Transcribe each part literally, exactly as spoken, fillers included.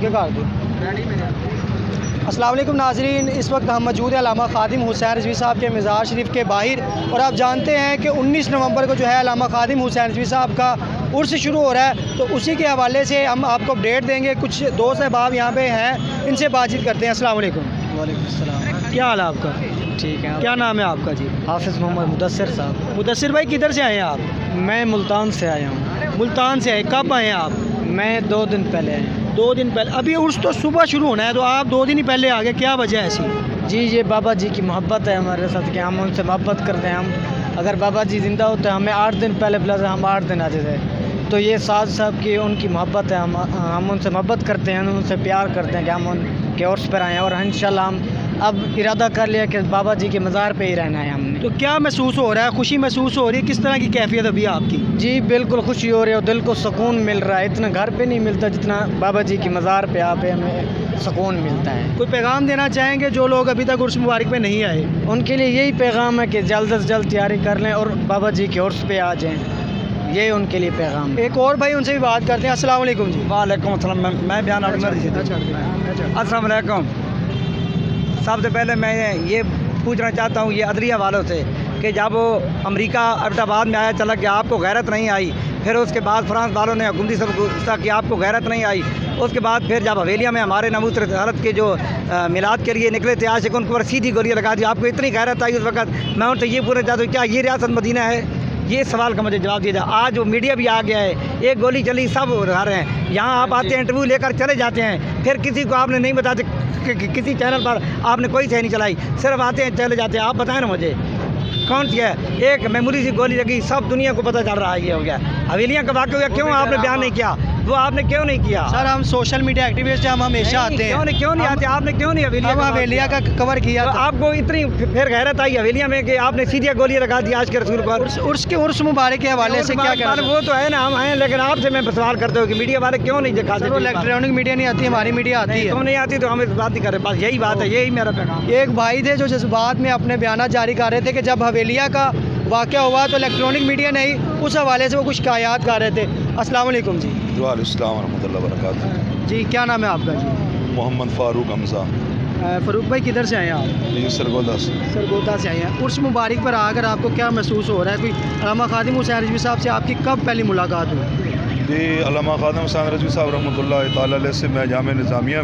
के घर दो। अस्सलाम वालेकुम नाजरीन, इस वक्त हम मौजूद हैं अल्लामा खादिम हुसैन रिजवी साहब के मज़ार शरीफ के बाहर। और आप जानते हैं कि उन्नीस नवंबर को जो है अल्लामा खादिम हुसैन रिजवी साहब का उर्स शुरू हो रहा है, तो उसी के हवाले से हम आपको अपडेट देंगे। कुछ दोस्त अहबाब यहाँ पे हैं, इनसे बातचीत करते हैं। अस्सलाम वालेकुम। वालेकुम सलाम। क्या हाल है आपका? ठीक है। क्या नाम है आपका जी? हाफिज़ मोहम्मद मुदस्सिर साहब। मुदस्सिर भाई किधर से आए हैं आप? मैं मुल्तान से आया हूँ। मुल्तान से आए, कब आए हैं आप? मैं दो दिन पहले आया। दो दिन पहले? अभी उर्स तो सुबह शुरू होना है, तो आप दो दिन ही पहले आ गए, क्या वजह है ऐसी? जी ये बाबा जी की मोहब्बत है हमारे साथ कि हम उनसे मोहब्बत करते हैं। हम अगर बाबा जी ज़िंदा होते हैं हमें आठ दिन पहले बुलाते, हम आठ दिन आते थे। तो ये साज साहब की उनकी मोहब्बत है, हम हम उनसे मोहब्बत करते हैं, उनसे प्यार करते हैं कि हम उनके उर्स पर आएँ। और इंशाल्लाह हम अब इरादा कर लिया कि बाबा जी के मज़ार पे ही रहना है हमने। तो क्या महसूस हो रहा है? खुशी महसूस हो रही है? किस तरह की कैफियत अभी आपकी? जी बिल्कुल खुशी हो रही है और दिल को सुकून मिल रहा है। इतना घर पे नहीं मिलता जितना बाबा जी की मज़ार पे आप हमें सुकून मिलता है। कोई पैगाम देना चाहेंगे जो लोग अभी तक उर्स मुबारक पे नहीं आए? उनके लिए यही पैगाम है कि जल्द से जल्द तैयारी कर लें और बाबा जी के उर्स पे आ जाएँ, ये उनके लिए पैगाम है। एक और भाई उनसे भी बात करते हैं। अस्सलाम वालेकुम जी। वालेकुम अस्सलाम। मैं मैं बयान अस्सलाम वालेकुम। सबसे पहले मैं ये पूछना चाहता हूँ ये अदलिया वालों से कि जब वो अमेरिका अहमदाबाद में आया चला गया, आपको गैरत नहीं आई। फिर उसके बाद फ्रांस वालों ने हुकूमती सब कि आपको गैरत नहीं आई। उसके बाद फिर जब हवेलिया में हमारे नबूस हरत के जो आ, मिलाद के लिए निकले थे आशिक, उनको सीधी गोलियाँ लगा दी। आपको इतनी गैरत आई उस वक्त। मैं उनसे ये पूछना चाहता हूँ क्या ये रियासत मदीना है? ये सवाल का मुझे जवाब दिया जाए। आज वो मीडिया भी आ गया है, एक गोली चली सब उड़ा रहे हैं। यहाँ आप आते हैं इंटरव्यू लेकर चले जाते हैं, फिर किसी को आपने नहीं बताते कि, कि, किसी चैनल पर आपने कोई सही नहीं चलाई, सिर्फ आते हैं चले जाते हैं। आप बताएं ना मुझे कौन सी है? एक मेमोरी सी गोली लगी, सब दुनिया को पता चल रहा है ये हो गया। हवेलियाँ का वाक़या हो गया, क्यों आपने बयान नहीं किया? वो आपने क्यों नहीं किया? सर हम सोशल मीडिया एक्टिविस्ट हैं, हम हमेशा आते हैं। क्यों नहीं क्यों नहीं आते? आपने क्यों नहीं हवेलिया हवेलिया का कवर किया? तो आपको इतनी फिर गैरत आई हवेलिया में कि आपने सीधी गोलियाँ लगा दी आज के रसूल पर। उर्स के उर्स मुबारक के हवाले से क्या कहना? वो तो है ना, हम हैं, लेकिन आपसे मैं सवाल करते हो कि मीडिया वाले क्यों नहीं दिखाते? इलेक्ट्रॉनिक मीडिया नहीं आती, हमारी मीडिया आती है। क्यों नहीं आती? तो हम इस बात नहीं कर रहे, बस यही बात है, यही मेरा पैगाम। एक भाई थे जो जज्बात में अपने बयान जारी कर रहे थे कि जब हवेलिया का वाक़या हुआ तो इलेक्ट्रॉनिक मीडिया नहीं, उस हवाले से वो कुछ शिकायत कर रहे थे। अस्सलाम वालेकुम जी। वालेकुम रहमतुल्लाहि व बरकातहू। जी क्या नाम है आपका जी? मोहम्मद फ़ारूक हमज़ा। फ़ारूक भाई किधर से आए हैं आप? जी सरगोदा से। सरगोदा से आए हैं। उर्स मुबारक पर आकर आपको क्या महसूस हो रहा है? कोई अल्लामा खादिम हुसैन रिजवी साहब से आपकी कब पहली मुलाकात हुई? जी अल्लामा खादिम हुसैन रिजवी साहब रहमतुल्लाहि ताला अलैह से मैं जामिया निज़ामिया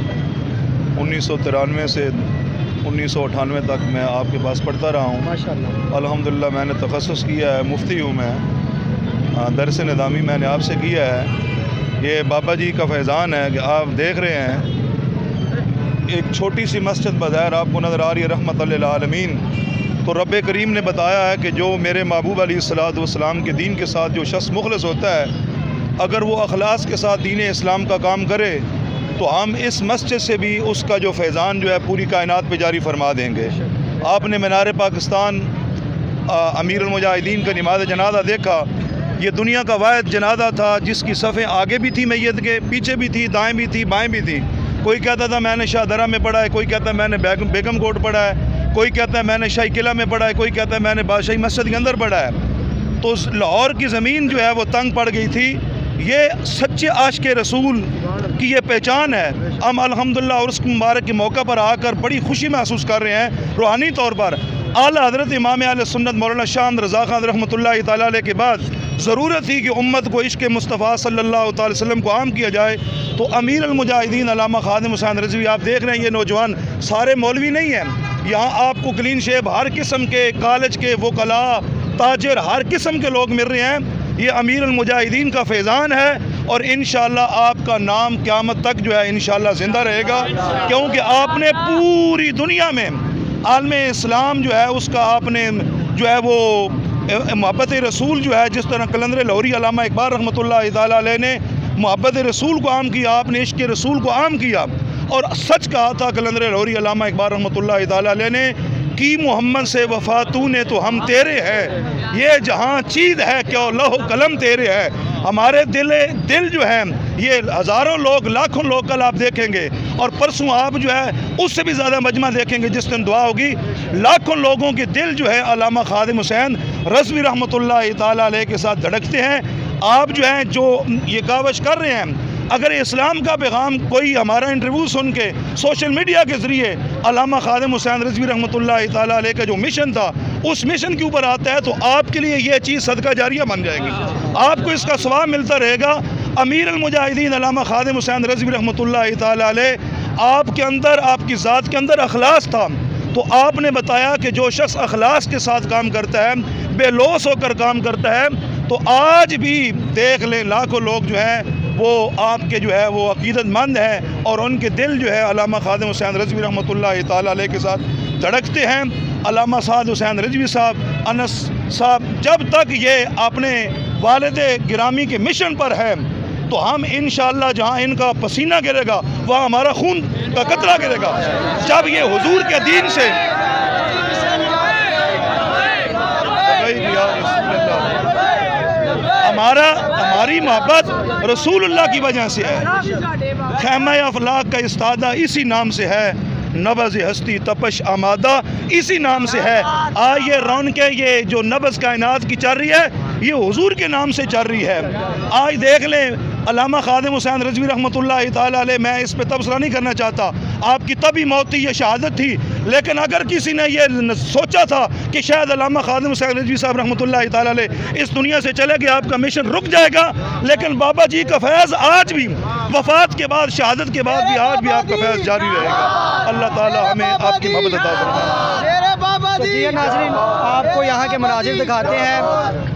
में उन्नीस सौ तिरानवे से उन्नीस सौ अठानवे तक मैं आपके पास पढ़ता रहा हूँ माशाअल्लाह। अल्हम्दुलिल्लाह मैंने तखस्सुस किया है, मुफ्ती हूँ मैं, दरस निज़ामी मैंने आपसे किया है। ये बाबा जी का फैज़ान है कि आप देख रहे हैं एक छोटी सी मस्जिद बज़ाहिर आपको नज़र आ रही है रहमत लिल आलमीन। तो रब्बे करीम ने बताया है कि जो मेरे महबूब अलैहिस्सलातु वस्सलाम के दीन के साथ जो शख्स मुखलिस होता है, अगर वो अखलास के साथ दीन इस्लाम का काम करे तो हम इस मस्जिद से भी उसका जो फैज़ान जो है पूरी कायनात पे जारी फरमा देंगे। आपने मीनार पाकिस्तान अमीरुल मुजाहिदीन का नमाज़ जनाज़ा देखा, ये दुनिया का वाहिद जनाज़ा था जिसकी सफ़ें आगे भी थी मैयत के, पीछे भी थी, दाएँ भी थी, बाएँ भी थी। कोई कहता था मैंने शाहदरा में पढ़ा है, कोई कहता है मैंने बेगम बेगम कोट पढ़ा है, कोई कहता है मैंने शाही किला में पढ़ा है, कोई कहता है मैंने बादशाही मस्जिद के अंदर पढ़ा है। तो लाहौर की ज़मीन जो है वो तंग पड़ गई थी। ये सच्चे आशिक़ रसूल की ये पहचान है। हम अल्हम्दुलिल्लाह उर्स मुबारक के मौका पर आकर बड़ी खुशी महसूस कर रहे हैं। रूहानी तौर पर आला हज़रत इमाम अहले सुन्नत मौलाना शाह अहमद रज़ा खान रहमतुल्लाहि ताला अलैह के बाद ज़रूरत थी कि उम्मत को इश्क़ मुस्तफ़ा सल्लल्लाहु अलैहि वसल्लम को आम किया जाए। तो अमीर अल मुजाहिदीन अल्लामा खादिम हुसैन रिज़वी आप देख रहे हैं, ये नौजवान सारे मौलवी नहीं हैं। यहाँ आपको क्लीन शेव हर किस्म के, कॉलेज के वकला, ताजिर, हर किस्म के लोग मिल रहे हैं। ये अमीर अल मुजाहिदीन का फैज़ान है और इंशाअल्लाह आपका नाम क़यामत तक जो है इंशाअल्लाह ज़िंदा रहेगा, क्योंकि आपने पूरी दुनिया में आलम इस्लाम जो है उसका आपने जो है वो मोहब्बत रसूल जो है, जिस तरह कलंदर लाहौरी अल्लामा इकबाल रहमतुल्लाहि ताला अलैह ने मोहब्बत रसूल को आम किया, आपने इश्क़ रसूल को आम किया। और सच कहा था कलंदर लाहौरी अल्लामा इकबाल रहमतुल्लाहि ताला अलैह ने कि मोहम्मद से वफ़ा तूने तो हम तेरे हैं, ये जहाँ चीज़ है क्यों लौह कलम तेरे है। हमारे दिल दिल जो है ये हज़ारों लोग, लाखों लोग कल आप देखेंगे और परसों आप जो है उससे भी ज़्यादा मजमा देखेंगे जिस दिन दुआ होगी। लाखों लोगों के दिल जो है अल्लामा खादिम हुसैन रिज़वी रहमतुल्लाहि ताला अलैह के साथ धड़कते हैं। आप जो हैं जो ये कावश कर रहे हैं, अगर इस्लाम का पैगाम कोई हमारा इंटरव्यू सुन के सोशल मीडिया के ज़रिए अल्लामा खादिम हुसैन रिजवी रहमतुल्लाह ताला अलैह का जो मिशन था उस मिशन के ऊपर आता है तो आपके लिए ये चीज़ सदका जारिया बन जाएगी, आपको इसका सवाब मिलता रहेगा। अमीर अल मुजाहिदीन अल्लामा खादिम हुसैन रिजवी रहमतुल्लाह ताला अलैह आपके अंदर, आपकी ज़ात के अंदर अखलास था, तो आपने बताया कि जो शख्स अखलास के साथ काम करता है, बेलौस होकर काम करता है, तो आज भी देख लें लाखों लोग जो हैं वो आपके जो है वो अकीदतमंद हैं और उनके दिल जो है अल्लामा खादिम हुसैन रिजवी रहमतुल्लाह ताला अलैह के साथ धड़कते हैं। अल्लामा साद हुसैन रिजवी साहब, अनस साहब, जब तक ये अपने वालिद गिरामी के मिशन पर है तो हम इंशाअल्लाह जहाँ इनका पसीना गिरेगा वहाँ हमारा खून का कतरा गिरेगा। जब ये हुजूर के दीन से हमारा हमारी मोहब्बत रसूलुल्लाह की वजह से है। खैमा अफलाक का इस्तादा इसी नाम से है, नबज़ हस्ती तपश आमादा इसी नाम से है। आज ये रौनकें ये जो नबज़ कायनात की चल रही है ये हुजूर के नाम से चल रही है। आज देख लें अल्लामा खादिम हुसैन रिजवी रहमतुल्लाह ताला अलैह, मैं इस पे तबसरा नहीं करना चाहता, आपकी तभी मौत थी, ये शहादत थी, लेकिन अगर किसी ने ये सोचा था कि शायद अल्लामा खादिम हुसैन रिजवी साहब रहमतुल्लाह ताला अलैह इस दुनिया से चले गए, आपका मिशन रुक जाएगा, लेकिन बाबा जी का फैज़ आज भी वफ़ात के बाद, शहादत के बाद भी आज भी आपका फैज़ जारी रहेगा। अल्लाह ताला हमें आपकी मोहब्बत अता फरमाए। तो जी नाज़रीन, आपको यहाँ के मनाज़िर दिखाते हैं।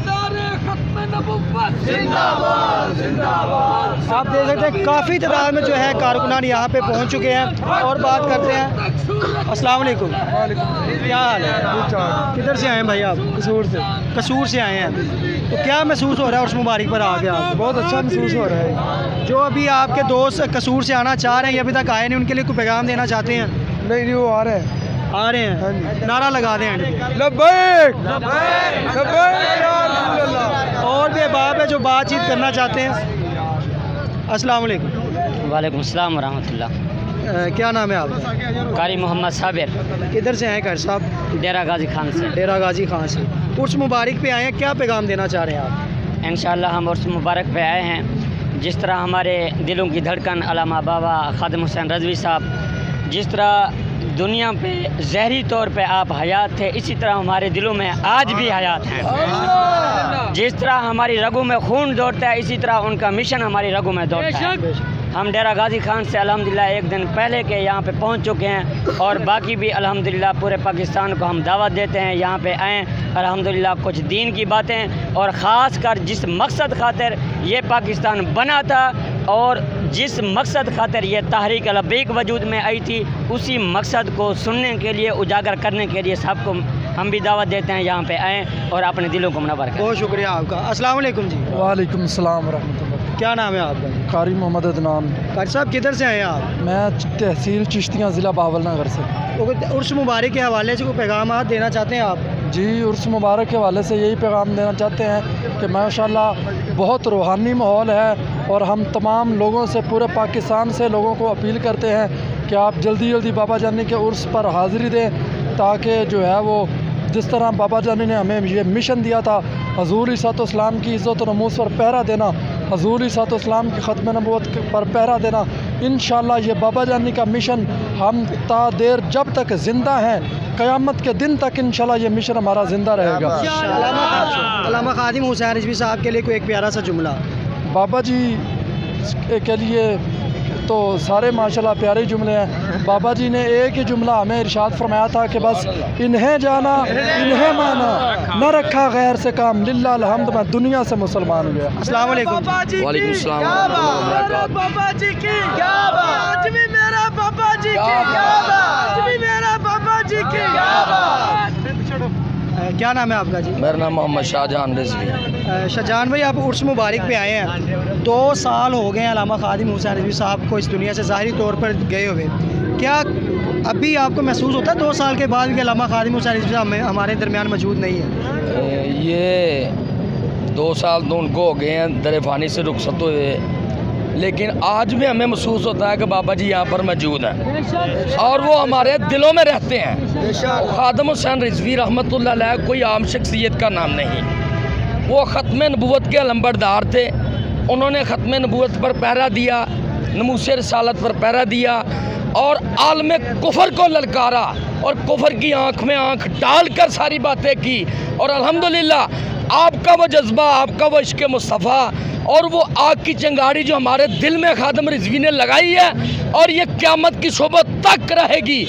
आप देख सकते हैं काफ़ी तादाद में जो है कारकुनान यहाँ पे पहुँच चुके हैं और बात करते हैं। अस्सलाम वालेकुम, क्या हाल है? किधर से आए हैं भाई आप? कसूर से। कसूर से आए हैं, तो क्या महसूस हो रहा है उर्स मुबारक पर आ गया? बहुत अच्छा महसूस हो रहा है। जो अभी आपके दोस्त कसूर से आना चाह रहे हैं, अभी तक आए नहीं, उनके लिए कोई पैगाम देना चाहते हैं? नहीं नहीं, वो आ रहे हैं आ रहे हैं, नारा लगा दें। लब्बैक लब्बैक। और भी अहबाब है जो बातचीत करना चाहते हैं। अस्सलाम वालेकुम। वालेकुम अस्सलाम व रहमतुल्लाह। क्या नाम है आपका? कारी मोहम्मद साबिर, किधर से हैं खैर साहब? डेरा गाजी खान से। डेरा गाजी खान से। उर्स मुबारक पे आए हैं, क्या पैगाम देना चाह रहे हैं आप? इंशाअल्लाह हम उर्स मुबारक पे आए हैं। जिस तरह हमारे दिलों की धड़कन अल्लामा बाबा खादिम हुसैन रिजवी साहब, जिस तरह दुनिया पे ज़हरी तौर पे आप हयात थे, इसी तरह हमारे दिलों में आज भी हयात हैं। जिस तरह हमारी रगों में खून दौड़ता है, इसी तरह उनका मिशन हमारी रगों में दौड़ता है। हम डेरा गाजी खान से अल्हम्दुलिल्लाह एक दिन पहले के यहाँ पे पहुँच चुके हैं और बाकी भी अल्हम्दुलिल्लाह पूरे पाकिस्तान को हम दावत देते हैं यहाँ पे आएँ। अल्हम्दुलिल्लाह कुछ दीन की बातें, और ख़ास कर जिस मकसद खातिर ये पाकिस्तान बना था और जिस मकसद खातिर ये तहरीक लब्बैक वजूद में आई थी, उसी मकसद को सुनने के लिए, उजागर करने के लिए सबको हम भी दावत देते हैं यहाँ पे आएँ और अपने दिलों को मुनव्वर करें। बहुत शुक्रिया आपका। अस्सलाम वालेकुम जी। वालेकुम अस्सलाम व रहमतुल्लाह। क्या नाम है आपका? कारी मोहम्मद अदनान। कारी साहब किधर से आए हैं आप? मैं तहसील चिश्तियाँ ज़िला बावलनगर से। उर्स मुबारक के हवाले से कोई पैगाम देना चाहते हैं आप? जी, उर्स मुबारक के हवाले से यही पैगाम देना चाहते हैं कि माशाल्लाह बहुत रूहानी माहौल है और हम तमाम लोगों से, पूरे पाकिस्तान से लोगों को अपील करते हैं कि आप जल्दी जल्दी बाबा जानी के उर्स पर हाज़िरी दें, ताकि जो है वो जिस तरह बाबा जानी ने हमें ये मिशन दिया था हजूर इस्लाम की इज़्ज़त और नमूस पर पहरा देना, हजूर इस्लाम की ख़त्म नबूवत पर पहरा देना, इंशाअल्लाह ये बाबा जानी का मिशन हम ता देर जब तक ज़िंदा हैं, क़यामत के दिन तक इंशाअल्लाह ये मिशन हमारा ज़िंदा रहेगा। अल्लामा खादिम हुसैन रिजवी साहब के लिए कोई एक प्यारा सा जुमला। बाबा जी के लिए तो सारे माशाल्लाह प्यारे जुमले हैं। बाबा जी ने एक ही जुमला हमें इरशाद फरमाया था कि बस इन्हें जाना इन्हें माना, न रखा गैर से काम, लिल्लाह अलहम्द, मैं दुनिया से मुसलमान हुआ। अस्सलाम वालेकुम। वालेकुम सलाम बाबा जी की क्या बात, मेरा बाबा जी की क्या बात, मेरा बाबा जी की क्या बात। क्या नाम है आपका जी? मेरा नाम मोहम्मद शाहजहान रिजवी। शाहजहान भाई, आप उर्स मुबारक पे आए हैं, दो साल हो गए हैं अल्लामा खादिम हुसैन रिजवी साहब को इस दुनिया से ज़ाहिरी तौर पर गए हुए। क्या अभी आपको महसूस होता है दो साल के बाद भी अल्लामा खादिम हुसैन रिजवी साहब हमारे दरमियान मौजूद नहीं है? ये दो साल तो उनको हो गए हैं दर फ़ानी से रुखसत हुए, लेकिन आज भी हमें महसूस होता है कि बाबा जी यहाँ पर मौजूद हैं और वो हमारे दिलों में रहते हैं। खादिम हुसैन रिजवी रहमतुल्लाह अलैह कोई आम शख्सियत का नाम नहीं, वो ख़त्म नबूवत के अलंबरदार थे, उन्होंने ख़त्म नबूवत पर पहरा दिया, नमूसे रिसालत पर पहरा दिया और आलम कुफर को ललकारा और कुफर की आंख में आंख डालकर सारी बातें की। और अल्हम्दुलिल्लाह आपका वो जज्बा, आपका वो इश्क़ मुस्तफ़ा और वो आग की चिंगारी जो हमारे दिल में खादिम रिजवी ने लगाई है और ये क़यामत की सोबत तक रहेगी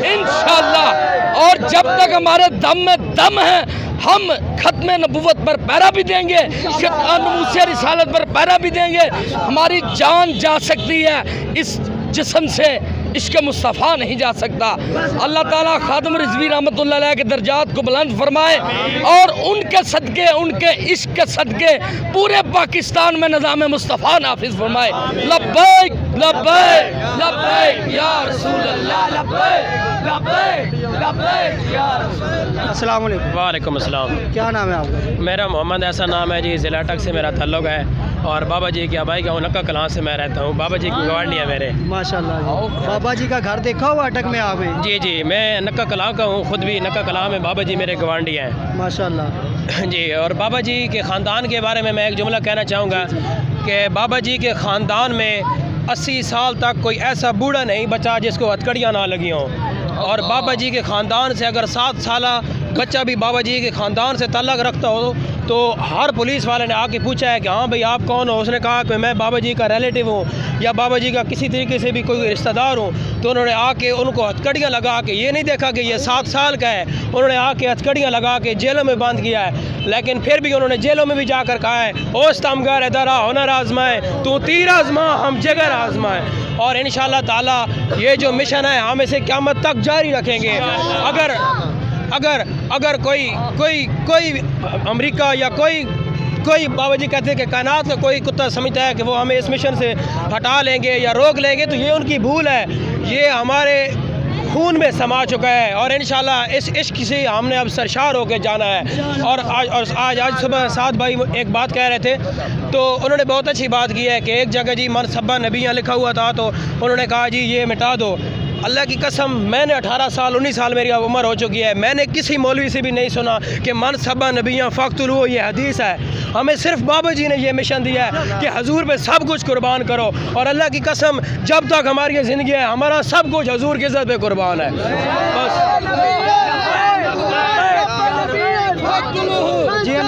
इंशाअल्लाह। और जब तक हमारे दम में दम है हम ख़त्म नबूवत पर पहरा भी देंगे, नमूसे रिसालत पर पहरा भी देंगे। हमारी जान जा सकती है, इस जिस्म से इश्क़ मुस्तफ़ा नहीं जा सकता। अल्लाह ताला खादिम रिजवी रहमतुल्लाह अलैह के दर्जात को बुलंद फरमाए और उनके सदक़े, उनके इश्क़ के सदक़े पूरे पाकिस्तान में निज़ाम मुस्तफ़ा नाफिज़ फरमाए। लब्बैक लब्बैक लब्बैक या रसूल अल्लाह, लब्बैक लब्बैक लब्बैक या रसूल अल्लाह। अस्सलाम वालेकुम। वालेकुम अस्सलाम। क्या नाम है आपका? मेरा मोहम्मद ऐसा नाम है जी, ज़िला अटक से मेरा ताल्लुक़ है और बाबा जी की आबाई गाँव नक्का कलां से मैं रहता हूँ। बाबा जी की गवांडी है मेरे। माशाल्लाह जी। बाबा जी का घर देखा हुआ अटक में आपने? जी जी, मैं नक्का कलां का हूँ, ख़ुद भी नक्का कलां में बाबा जी मेरे गवांडी हैं माशाल्लाह जी। और बाबा जी के ख़ानदान के बारे में मैं एक जुमला कहना चाहूँगा कि बाबा जी के ख़ानदान में अस्सी साल तक कोई ऐसा बूढ़ा नहीं बचा जिसको हथकड़ियाँ ना लगी हों। और बाबा जी के ख़ानदान से अगर सात साला बच्चा भी बाबा जी के ख़ानदान से ताल्लुक़ रखता हो तो हर पुलिस वाले ने आके पूछा है कि हाँ भाई आप कौन हो, उसने कहा कि मैं बाबा जी का रिलेटिव हूँ या बाबा जी का किसी तरीके से भी कोई रिश्तेदार हूँ। तो उन्होंने आके उनको हथकड़ियाँ लगा के, ये नहीं देखा कि ये सात साल का है, उन्होंने आके हथकड़ियाँ लगा के जेलों में बंद किया है। लेकिन फिर भी उन्होंने जेलों में भी जाकर कहा है ओस तमगर दरा हुनर आजमाए तू तीर आजमा हम जगर आजमाए। और इंशाअल्लाह ताला ये जो मिशन है हम इसे क़यामत तक जारी रखेंगे। अगर अगर अगर कोई कोई कोई अमेरिका या कोई कोई बाबा जी कहते हैं कि कायनात का कोई कुत्ता समझता है कि वो हमें इस मिशन से हटा लेंगे या रोक लेंगे, तो ये उनकी भूल है। ये हमारे खून में समा चुका है और इंशाल्लाह इस इश्क से हमने अब सरशार होकर जाना है। और आज और आज आज सुबह सात भाई एक बात कह रहे थे तो उन्होंने बहुत अच्छी बात की है कि एक जगह जी मन सब्बा नबियाँ लिखा हुआ था तो उन्होंने कहा जी ये मिटा दो। अल्लाह की कसम मैंने अठारह साल उन्नीस साल मेरी उम्र हो चुकी है, मैंने किसी मौलवी से भी नहीं सुना कि मन सब्बा नबियाँ फ़क्तुलू ये हदीस है। हमें सिर्फ बाबा जी ने ये मिशन दिया है कि हजूर पे सब कुछ कुर्बान करो। और अल्लाह की कसम जब तक हमारी ज़िंदगी है हमारा सब कुछ हजूर की इज़्ज़त पे कुर्बान है। बस जी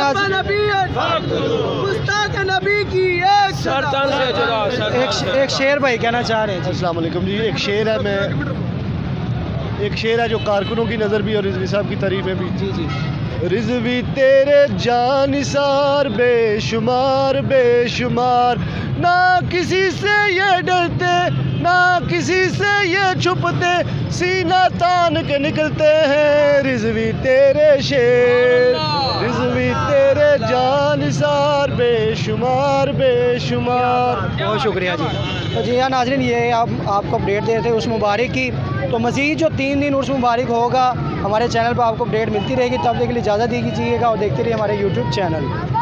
नबी की एक सरतान से जुदा एक एक शेर भाई कहना चाह रहे हैं। अस्सलाम वालेकुम जी। एक शेर है, मैं एक शेर है जो कारकुनों की नज़र भी और रिजवी साहब की तारीफ में भी। जी जी। रिजवी तेरे जानिसार बेशुमार बेशुमार, ना किसी से ये डरते ना किसी से ये छुपते, सीना तान के निकलते हैं रिजवी तेरे शेर, रिजवी तेरे जानिसार बेशुमार बेशुमार। बहुत शुक्रिया जी। तो जी हाँ नाज़रीन, ये आप आपको अपडेट दे रहे थे उर्स मुबारक की। तो मज़ीद जो तीन दिन उर्स मुबारक होगा हमारे चैनल पर आपको अपडेट मिलती रहेगी। तब तक के लिए इजाज़त दी कीजिएगा और देखते रहिए हमारे यूट्यूब चैनल।